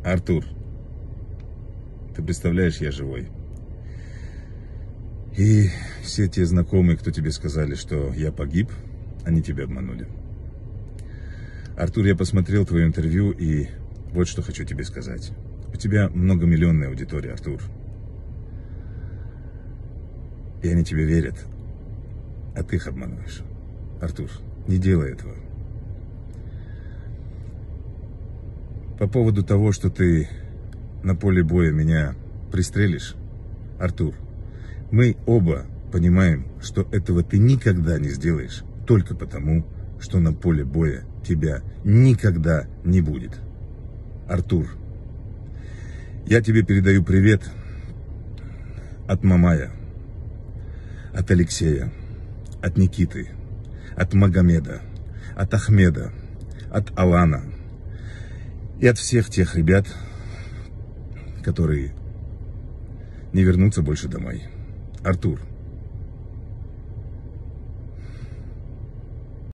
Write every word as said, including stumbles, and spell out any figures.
Артур, ты представляешь, я живой. И все те знакомые, кто тебе сказали, что я погиб, они тебя обманули. Артур, я посмотрел твое интервью, и вот что хочу тебе сказать. У тебя многомиллионная аудитория, Артур. И они тебе верят, а ты их обманываешь. Артур, не делай этого. По поводу того, что ты на поле боя меня пристрелишь, Артур, мы оба понимаем, что этого ты никогда не сделаешь, только потому, что на поле боя тебя никогда не будет. Артур, я тебе передаю привет от Мамая, от Алексея, от Никиты, от Магомеда, от Ахмеда, от Алана и от всех тех ребят, которые не вернутся больше домой. Артур,